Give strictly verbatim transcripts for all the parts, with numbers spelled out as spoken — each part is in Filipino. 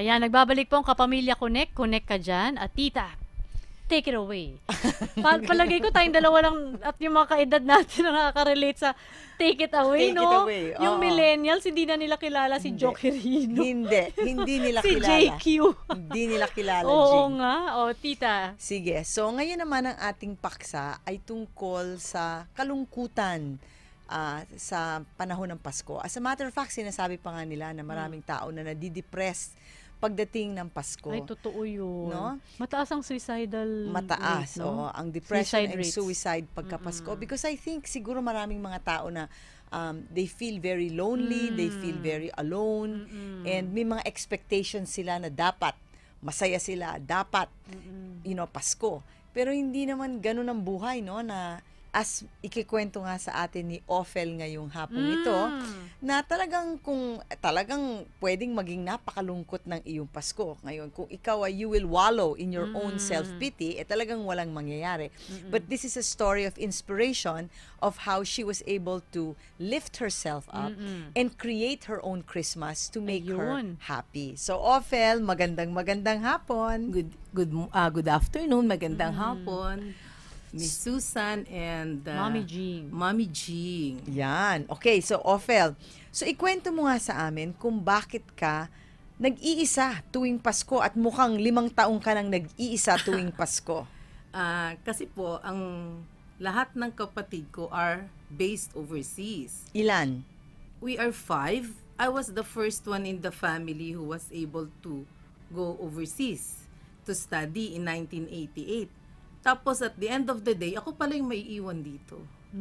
Ayan, nagbabalik po ang Kapamilya Connect. Connect ka dyan. At tita, take it away. Pa palagay ko tayong dalawa lang at yung mga kaedad natin na nakaka-relate sa take it away, Take no? it away. Yung Oo. millennials, hindi na nila kilala si Hindi. Joker Hino. Hindi, hindi nila Si kilala. J Q. Hindi nila kilala, Oo Jing. nga. O, tita. Sige, so ngayon naman ang ating paksa ay tungkol sa kalungkutan ah, sa panahon ng Pasko. As a matter of fact, sinasabi pa nga nila na maraming tao na nadidepress pagdating ng Pasko. Ay, totoo yun. No? Mataas ang suicidal Mataas, rate, no? oo, ang depression Suicide and rates. suicide pagka Pasko. Because I think siguro maraming mga tao na um, they feel very lonely, they feel very alone, and may mga expectations sila na dapat masaya sila, dapat, you know, Pasko. Pero hindi naman ganun ang buhay, no, na as ikikwento nga sa atin ni Ophel ngayong hapong ito, na talagang kung talagang pwedeng maging napakalungkot ng iyong Pasko. Ngayon, kung ikaw ay you will wallow in your own self-pity, eh talagang walang mangyayari. But this is a story of inspiration of how she was able to lift herself up and create her own Christmas to make her Ayun. happy. So, Ophel, magandang magandang hapon. Good good uh, good afternoon, magandang hapon. Miss Susan and uh, Mommy Jing. Mommy Jing. Yan. Okay, so Ophel, so ikwento mo nga sa amin kung bakit ka nag-iisa tuwing Pasko at mukhang limang taong ka nang nag-iisa tuwing Pasko. Ah, kasi po ang lahat ng kapatid ko are based overseas. Ilan? We are five. I was the first one in the family who was able to go overseas to study in nineteen eighty-eight. Tapos at the end of the day, ako pala yung maiiwan dito.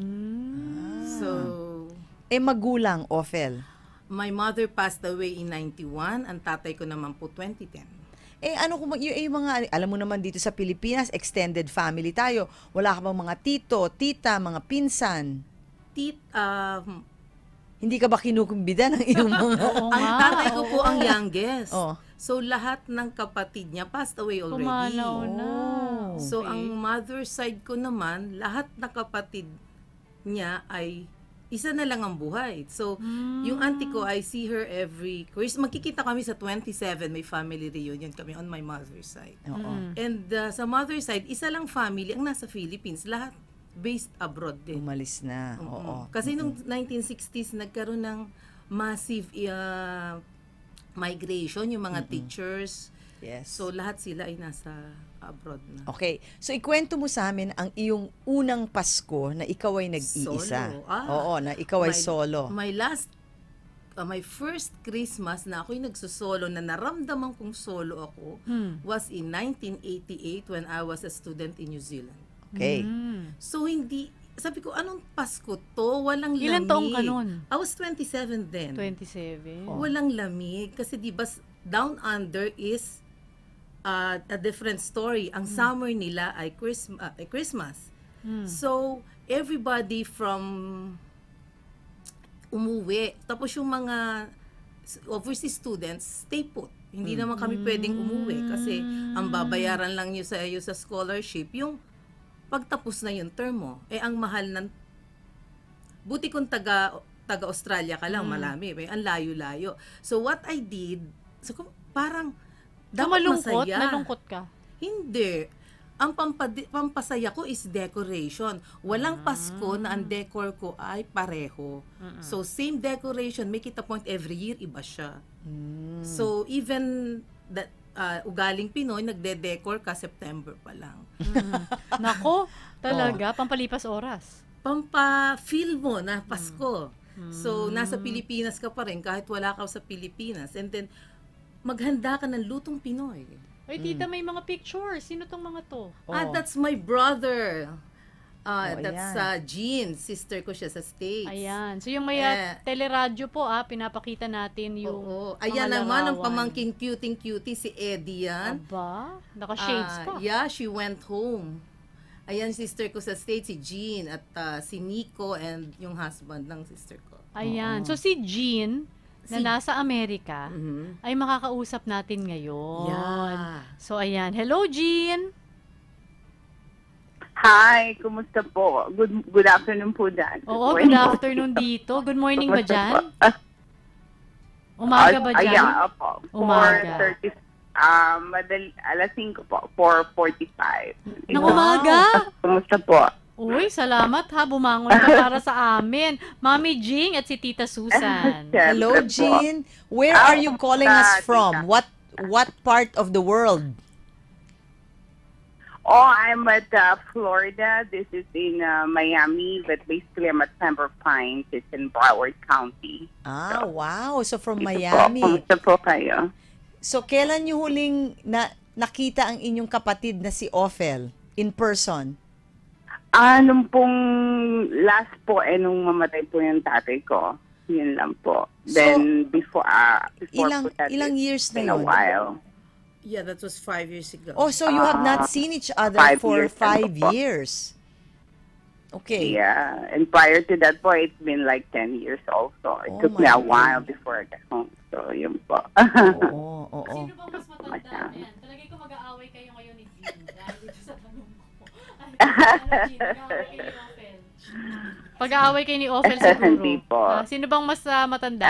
So, Eh magulang, Ophel. my mother passed away in ninety-one, ang tatay ko naman po twenty ten. Eh ano kung yung, yung mga, alam mo naman dito sa Pilipinas, extended family tayo. Wala ka bang mga tito, tita, mga pinsan? Tit, um, Hindi ka ba kinukumbida ng iyong mga... Oo ang nga. tatay ko po ang youngest. Oh. So, lahat ng kapatid niya passed away already. Pumanaw na. Oh. So, Okay. ang mother side ko naman, lahat na kapatid niya ay isa na lang ang buhay. So, yung auntie ko, I see her every Christmas. Magkikita kami sa twenty-seven, may family reunion kami on my mother's side. Oo. And uh, sa mother's side, isa lang family ang nasa Philippines. Lahat based abroad din. Umalis na. Mm-mm. Oo. Kasi nung nineteen sixties, nagkaroon ng massive uh, migration, yung mga teachers. Yes. So, lahat sila ay nasa abroad na. Okay. So, ikwento mo sa amin ang iyong unang Pasko na ikaw ay nag-iisa. Solo. Ah, Oo, na ikaw ay my- solo. My last, uh, my first Christmas na ako'y nagsosolo, na naramdaman kong solo ako, was in nineteen eighty-eight when I was a student in New Zealand. Okay. So, hindi, sabi ko, anong Pasko to? Walang lamig. Ilan taong ka nun? I was twenty-seven then. twenty-seven. Walang lamig. Kasi di ba, down under is uh, a different story. Ang summer nila ay Christmas. Uh, ay Christmas. So, everybody from umuwi. Tapos yung mga overseas students, stay put. Hindi naman kami pwedeng umuwi kasi ang babayaran lang nyo sa iyo sa scholarship, yung pagtapos na yung term mo. Eh, ang mahal ng buti kung taga taga Australia ka lang, malami. Eh, ang layo-layo. So, what I did, so, kung- parang, So, dapat malungkot? masaya. Nalungkot ka? Hindi. Ang pampadi- pampasaya ko is decoration. Walang Pasko na ang decor ko ay pareho. So, same decoration, make it a point every year, iba siya. So, even that uh, ugaling Pinoy, nagde-decor ka September pa lang. Nako, talaga, pampalipas oras. Pampa-feel mo na Pasko. So, nasa Pilipinas ka pa rin kahit wala ka sa Pilipinas. And then, maghanda ka ng lutong Pinoy. Ay, tita, may mga pictures. Sino tong mga to? Ah, that's my brother. Oh, Uh, that's ayan. uh, Jean, sister ko siya sa States. Ayan. So, yung may Eh. uh, teleradyo po, ah, pinapakita natin yung Oo. mga Ayan naman ang larawan. pamangking cutie-cutie si Eddie yan. Aba, naka-shades Ah, pa. yeah, she went home. Ayan, sister ko sa States, si Jean, at uh, si Nico, and yung husband ng sister ko. Ayan. So, si Jean, na Si- nasa Amerika, Mhm. ay makakausap natin ngayon. Yeah. So, ayan. Hello, Jean! Hi, kumusta po? Good good afternoon po dyan. Oo, good afternoon dito. Good morning ba dyan? Umaga ba Ah, dyan? yeah, opo. Umaga. four thirty, um, madal, alas cinco po, four forty-five. Ng umaga? Kumusta po? Uy, salamat ha. Bumangon ka para sa amin. Mami Jing at si Tita Susan. Siyempre Hello, po. Jean. Where Ah, are you calling us kumusta, from? tita? What what part of the world? Oh, I'm at uh, Florida. This is in uh, Miami, but basically I'm at Pembroke Pines. It's in Broward County. Ah, wow. So from Ito Miami. Po, kumusta po kayo? So kailan niyo huling na nakita ang inyong kapatid na si Ophel in person? Ah, nung pong last po, eh, nung mamatay po yung tatay ko. Yun lang po. So, Then, before, uh, before Ilang po that, ilang it's years na been a yun? while. Yeah, that was five years ago. Oh, so you have not Ah, seen each other five for years na five po. years. Okay. Yeah, and prior to that po, it's been like ten years also. It Oh took me my a while God. before I got home. So, yun po. Oo, oo. Sino bang mas matanda? Ayan. Ayan, talagay ko mag-aaway kayo ngayon ni Jean. Dahil dito sa tanong ko. Ay, ano, Jean, mag-aaway kayo ni Ophel. Pag-aaway kayo ni Ophel siguro. Hindi po. Ah, sino bang mas ah, matanda?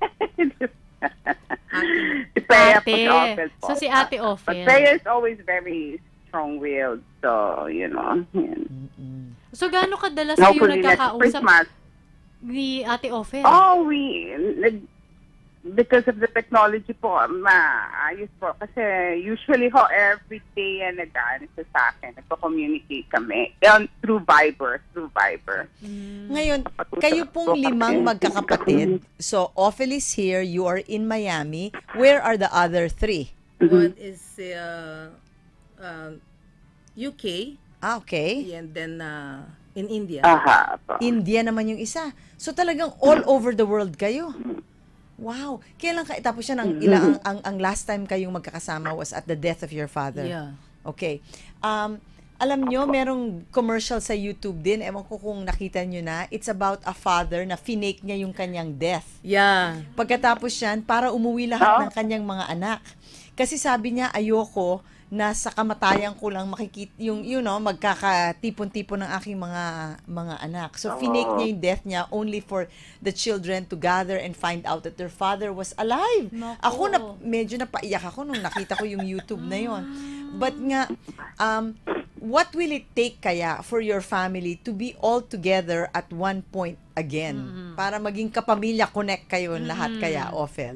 Si Peya po, Ate. si Ophel po. So, si Ate But Ophel. Peya is always very strong-willed. So, you know, yun. Mm-mm. So, gaano kadalas kayo Hopefully next nagkakausap Christmas. ni Ate Ophel? Oh, we, nag- because of the technology po, maayos po. Kasi usually ho, every day yan nag-ano siya sa akin. Nagpo-communicate kami. Yan, through Viber, through Viber. Ngayon, kayo pong limang magkakapatid. So, Ophel is here, you are in Miami. Where are the other three? One is uh, uh, U K, Ah, okay. and then uh, in India. Aha, po. India naman yung isa. So, talagang all over the world kayo. Wow. Kailan ka, tapos siya ng ilang, ang, ang, ang last time kayong magkakasama was at the death of your father. Yeah. Okay. Um, alam nyo, merong commercial sa YouTube din. Ewan ko kung nakita nyo na. It's about a father na finake niya yung kanyang death. Yeah. Pagkatapos yan, para umuwi lahat ng kanyang mga anak. Kasi sabi niya, ayoko na sa kamatayan ko lang makikita yung you know magkakatipon-tipon ng aking mga mga anak. So finake niya yung death niya only for the children to gather and find out that their father was alive. Naku. Ako na medyo napaiyak ako nung nakita ko yung YouTube na yon. But nga um what will it take kaya for your family to be all together at one point again? Para maging kapamilya, connect kayo lahat kaya, Ophel?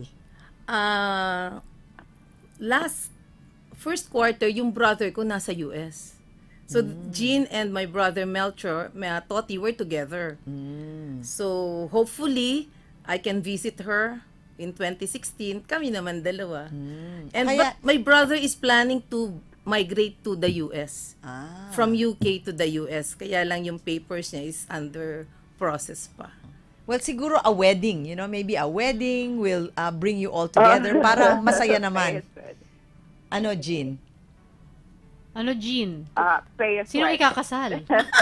Uh, last first quarter, yung brother ko nasa U S. So, Jean and my brother Melchor, my Toti, were together. So, hopefully, I can visit her in twenty sixteen. Kami naman dalawa. And Kaya- but my brother is planning to migrate to the U S. Ah. From U K to the U S. Kaya lang yung papers niya is under process pa. Well, siguro a wedding, you know, maybe a wedding will uh, bring you all together para masaya naman. Ano, Jean? Ano, Jean? Ah, Peya Sino Swipe. ikakasal?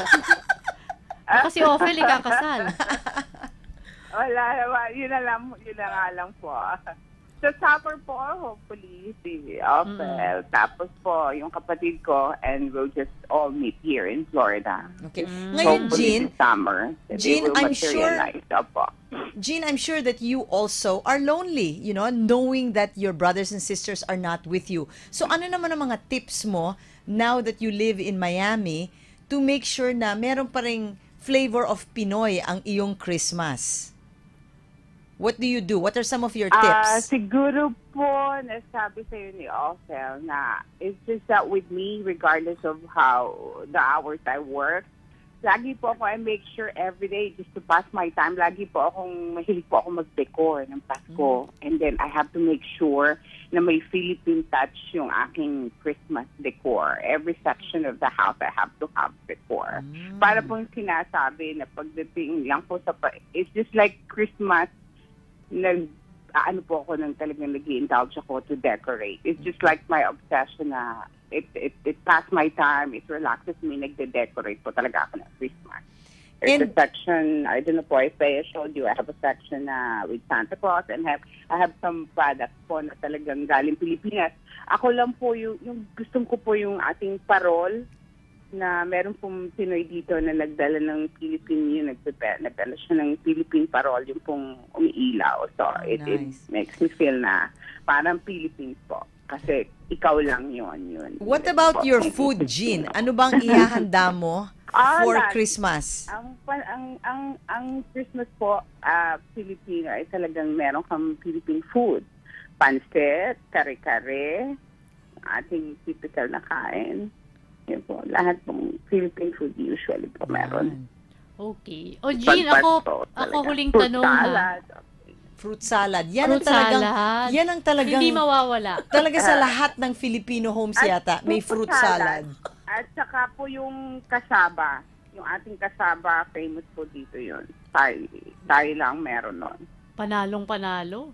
Baka si Ophel ikakasal. Wala naman. Yun na lang, yun na nga lang po. Sa supper po, hopefully, si Ophel. Tapos po, yung kapatid ko, and we'll just all meet here in Florida. Okay. Ngayon, Hopefully Jean, this summer. that Jean, they will I'm sure- materialize. Opo. Jean, I'm sure that you also are lonely, you know, knowing that your brothers and sisters are not with you. So ano naman ang mga tips mo now that you live in Miami to make sure na meron pa ring flavor of Pinoy ang iyong Christmas? What do you do? What are some of your Ah, tips? siguro po, nasabi sa'yo ni Ophel na it's just that with me, regardless of how the hours I work, lagi po ako, I make sure every day just to pass my time, lagi po akong, mahilig po ako mag-decor ng Pasko. And then I have to make sure na may Philippine touch yung aking Christmas decor. Every section of the house, I have to have decor. Para po yung sinasabi na pagdating lang po sa, pa- it's just like Christmas, nag, ano po ako nang talagang nag-indulge ako to decorate. It's just like my obsession na it, it, it passed my time, it relaxes me, nagde-decorate po talaga ako ng Christmas. There's And- a section, I don't know po if I showed you, I have a section na with Santa Claus and have, I have some products po na talagang galing Pilipinas. Ako lang po yung, yung gustong ko po yung ating parol na meron pong Pinoy dito na nagdala ng Philippine, yun, nagdala, nagdala siya ng Philippine parol, yung pong umiilaw. So, Oh, it, it nice. makes me feel na parang Philippines po. Kasi ikaw lang yun. yun What Yun about po. your food, Jean? Ano bang ihahanda mo Ah, for lahat. Christmas? Ang pa- ang ang ang Christmas po, ah, Filipino ay talagang meron kang Philippine food. Pansit, kare-kare, ating typical na kain. Yun po, lahat pong Philippine food usually po meron. Okay. O Jean, Pagpat ako, po, ako talaga. huling Fruit tanong ha. salad. Fruit salad. Yan Fruit ang talagang, salad. yan ang talagang, Hindi mawawala. talaga sa lahat ng Filipino homes At yata, may fruit salad. At saka po yung kasaba. Yung ating kasaba, famous po dito yun. Tayo, tayo lang meron nun. Panalong panalo.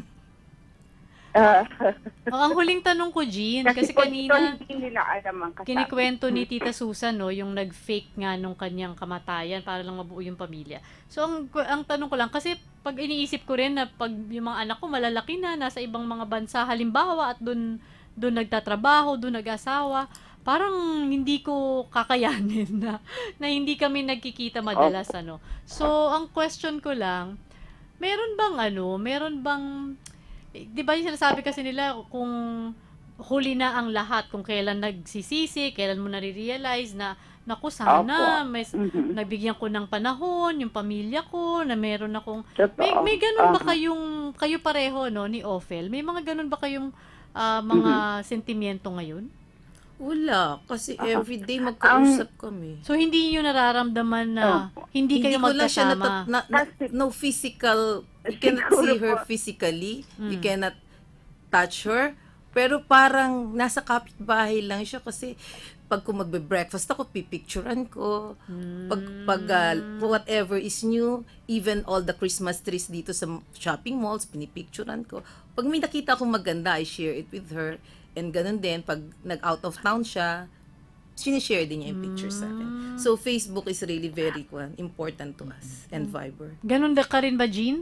Uh, O, ang huling tanong ko, Jean, kasi, po dito, kanina, hindi nila alam ang kasaba. kinikwento ni Tita Susan, no, yung nag-fake nga nung kanyang kamatayan para lang mabuo yung pamilya. So, ang, ang tanong ko lang, kasi pag iniisip ko rin na pag yung mga anak ko malalaki na, nasa ibang mga bansa, halimbawa, at dun, dun nagtatrabaho, dun nag-asawa, parang hindi ko kakayanin na, na hindi kami nagkikita madalas, ano. So, ang question ko lang, meron bang ano, meron bang, eh, di ba yung sinasabi kasi nila kung huli na ang lahat, kung kailan nagsisisi, kailan mo nare-realize na, naku, sana, Opo. may, Mhm. nabigyan ko ng panahon, yung pamilya ko, na meron akong, Totoo. may, may ganun ba Aha. kayong, kayo pareho, no, ni Ophel? May mga ganun ba kayong ah, mga sentimiento ngayon? Wala. Kasi Ah, everyday magkausap kami. So, hindi nyo nararamdaman na hindi kayo ko lang siya magkasama? nata- na, na, Kasi- no physical, you cannot Siguro see her po. physically, you Mm. cannot touch her, pero parang nasa kapitbahay lang siya kasi pag kung magbe-breakfast ako, pipicturean ko. Pag, pag ah, whatever is new, even all the Christmas trees dito sa shopping malls, pinipicturean ko. Pag may nakita akong maganda, I share it with her. And ganun din, pag nag-out of town siya, sinishare din niya yung pictures sa akin. So, Facebook is really very uh, important to us. And Viber. Ganun da ka rin ba, Jean?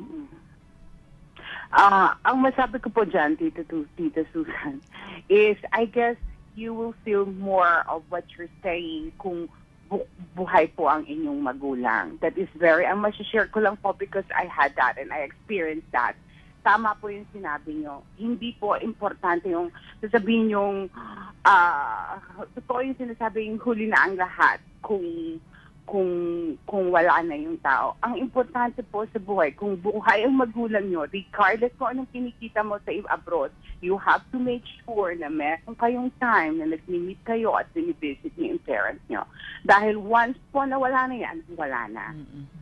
Ah, ang masabi ko po dyan, Tita, Tu- Tita Susan, is I guess you will feel more of what you're saying kung bu- buhay po ang inyong magulang. That is very, ang masashare ko lang po because I had that and I experienced that. Tama po yung sinabi nyo. Hindi po importante yung sasabihin yung, ah, totoo yung sinasabi yung huli na ang lahat kung kung kung wala na yung tao. Ang importante po sa buhay, kung buhay ang magulang nyo, regardless kung anong kinikita mo sa abroad, you have to make sure na meron kayong time na nag-meet kayo at binivisit niyo yung parents nyo. Dahil once po na wala na yan, wala na.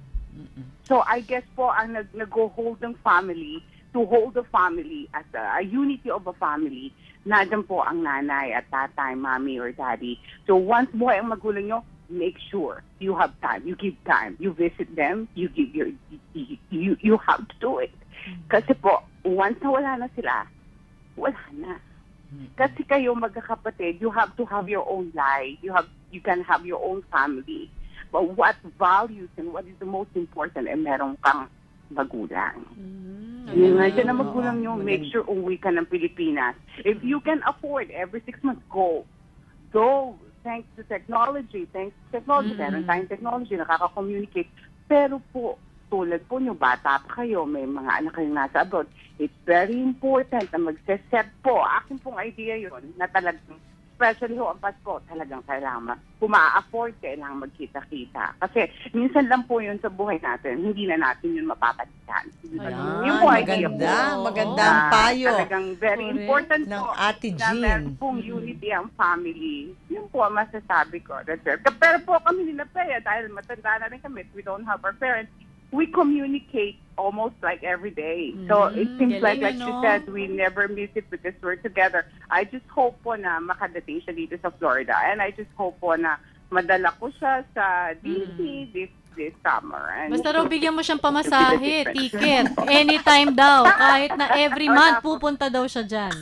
So I guess po ang nag nag-hold ng family, to hold the family as a, a unity of a family, nandiyan po ang nanay at tatay, mommy or daddy. So once buhay ang magulang nyo, make sure you have time. You give time. You visit them. You give your you you, you have to do it. Kasi po, once na wala na sila, wala na. Kasi kayo magkakapatid, you have to have your own life. You have you can have your own family. But what values and what is the most important, eh meron kang magulang. Mm, Yung nga okay. dyan na magulang nyo, make sure umuwi ka ng Pilipinas. If you can afford, every six months, go. Go. Thanks to technology. Thanks to technology. Mm. Meron tayong technology, nakaka-communicate. Pero po, tulad po nyo, bata pa kayo, may mga anak kayong nasa abroad, it's very important na mag-set po. Akin pong idea yun, na talagang, especially ho ang Pasko, talagang kailangan, kung ma-afford, kailangan magkita-kita. Kasi minsan lang po yun sa buhay natin, hindi na natin yun mapapalitan. Ayun. Yun po idea maganda, po. magandang Na payo Talagang very Correct. important ng po Ate na Jean. meron pong unity ang family. Yun po ang masasabi ko. That's it. Pero po kami nila Pea, dahil matanda na rin kami, we don't have our parents, we communicate almost like every day. So Mm, it seems like, galing, like she ano? said, we never miss it because we're together. I just hope po na makadating siya dito sa Florida. And I just hope po na madala ko siya sa D C this this summer. And Basta raw bigyan mo siyang pamasahe, ticket, anytime daw, kahit na every month pupunta daw siya dyan.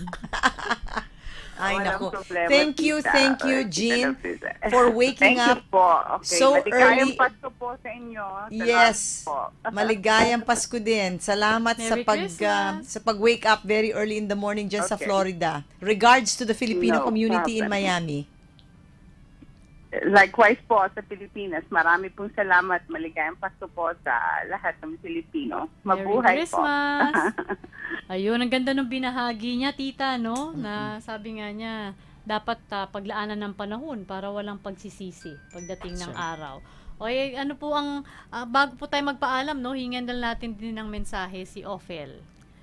Ay, Walang nako. problema, Thank you, tita. thank you, Tita Jean, Lupita. for waking Thank up you po. Okay. so early. Maligayang Pasko po sa inyo. Salamat Yes. po. Maligayang Pasko din. Salamat sa Merry pag Christmas. ah, sa pag-wake up very early in the morning dyan sa Okay. Florida. Regards to the Filipino No community in problem. Miami. likewise po sa Pilipinas. Marami pong salamat. Maligayang Pasko po sa lahat ng Pilipino. Mabuhay Merry po. Christmas! Ayun, ang ganda ng binahagi niya, tita, no? Na sabi nga niya, dapat uh, paglaanan ng panahon para walang pagsisisi pagdating ng Sure. araw. O eh, ano po ang, uh, bago po tayo magpaalam, no? Hingan na natin din ng mensahe si Ophel.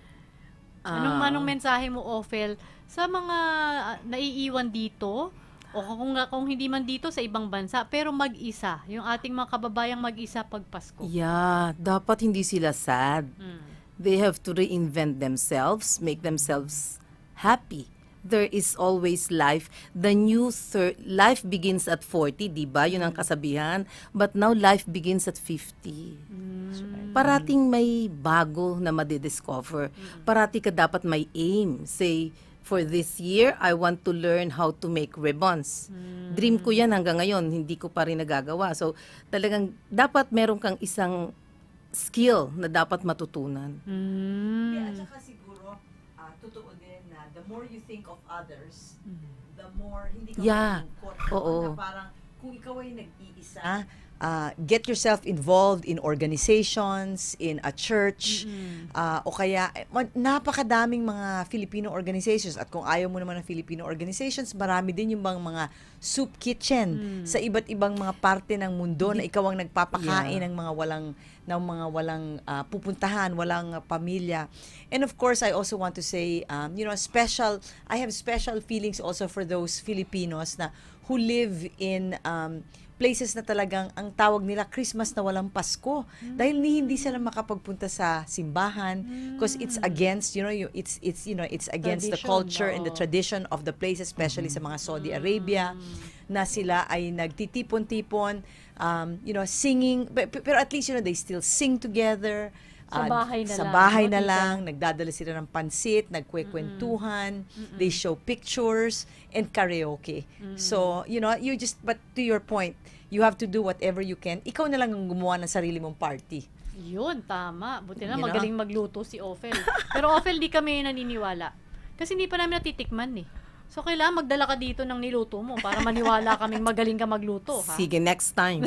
Anong, Ah. anong mensahe mo, Ophel, sa mga uh, naiiwan dito, o kung, kung hindi man dito sa ibang bansa, pero mag-isa, yung ating mga kababayang mag-isa pag Pasko. Yeah, dapat hindi sila sad. Mm. They have to reinvent themselves, make themselves happy. There is always life. The new thir- life begins at forty, di ba? Yun ang kasabihan. But now life begins at fifty. Parating may bago na madidiscover. Parati ka dapat may aim. Say, for this year, I want to learn how to make ribbons. Dream ko yan hanggang ngayon, hindi ko pa rin nagagawa. So, talagang dapat meron kang isang skill na dapat matutunan. Mm. Yeah, at saka siguro, ah, totoo din na the more you think of others, the more hindi ka Yeah. malungkot. Oo. Na parang kung ikaw ay nag-iisa, ah, get yourself involved in organizations, in a church, ah, o kaya eh, ma- napakadaming mga Filipino organizations. At kung ayaw mo naman ng Filipino organizations, marami din yung bang mga soup kitchen sa iba't ibang mga parte ng mundo na ikaw ang nagpapakain Yeah. ng mga walang ng mga walang ah, pupuntahan, walang ah, pamilya. And of course, I also want to say, um, you know, special, I have special feelings also for those Filipinos na who live in um, places na talagang ang tawag nila Christmas na walang Pasko. Dahil ni hindi sila makapagpunta sa simbahan because it's against, you know, you, it's it's you know, it's against the Tradition, culture and the oo. tradition of the place, especially sa mga Saudi Arabia, na sila ay nagtitipon-tipon, um, you know, singing, pe- pe- pero at least, you know, they still sing together. Sa Ah, bahay na sa lang, bahay no, na tita? lang, nagdadala sila ng pansit, nagkwekwentuhan, they show pictures, and karaoke. So, you know, you just, but to your point, you have to do whatever you can. Ikaw na lang ang gumawa ng sarili mong party. Yun, tama. Buti na You know? magaling magluto si Ophel. Pero Ophel, di kami naniniwala. Kasi hindi pa namin natitikman eh. So, kailangan magdala ka dito ng niluto mo para maniwala kaming magaling ka magluto, ha? Sige, next time.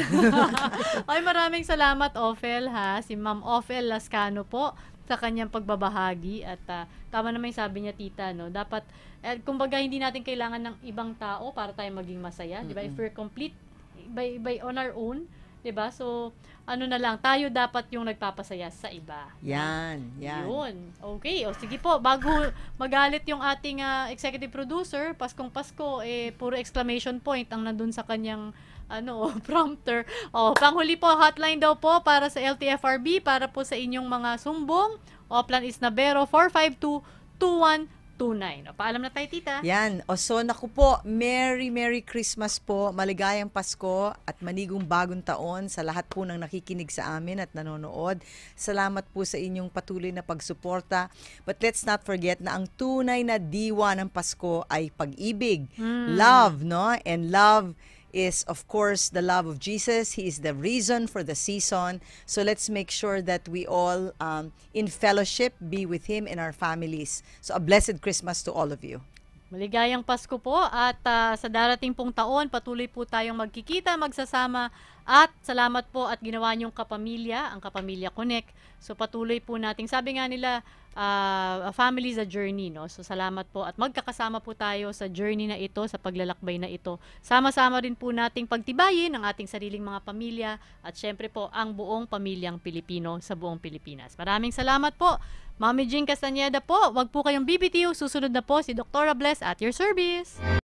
Ay, maraming salamat, Ophel, ha? Si Ma'am Ophel Lascano po sa kanyang pagbabahagi. At ah, tama naman yung sabi niya, tita, no? Dapat, eh, kumbaga, hindi natin kailangan ng ibang tao para tayo maging masaya. Di ba? If we're complete by, by on our own, di ba? So, ano na lang, tayo dapat yung nagpapasaya sa iba. Yan, yan. Yun. Okay. O sige po, bago magalit yung ating ah, executive producer, Paskong Pasko, eh, puro exclamation point ang nandun sa kanyang ano, prompter. O, panghuli po, hotline daw po para sa L T F R B, para po sa inyong mga sumbong. Oplan is Nabero, four five two, two one two nine. O, paalam na tayo, tita. Yan. O so, naku po, Merry, Merry Christmas po, maligayang Pasko at manigong bagong taon sa lahat po ng nakikinig sa amin at nanonood. Salamat po sa inyong patuloy na pagsuporta. But let's not forget na ang tunay na diwa ng Pasko ay pag-ibig, love, no? And love is, of course, the love of Jesus. He is the reason for the season. So let's make sure that we all, um, in fellowship, be with Him and our families. So a blessed Christmas to all of you. Maligayang Pasko po at ah, sa darating pong taon, patuloy po tayong magkikita, magsasama at salamat po at ginawa niyong kapamilya, ang Kapamilya Connect. So patuloy po nating, sabi nga nila, ah, a family is a journey, no? So salamat po at magkakasama po tayo sa journey na ito, sa paglalakbay na ito. Sama-sama rin po nating pagtibayin ang ating sariling mga pamilya at syempre po ang buong pamilyang Pilipino sa buong Pilipinas. Maraming salamat po. Mami Jean Castañeda po, wag po kayong B B T U. Susunod na po si Doktora Bless at your service.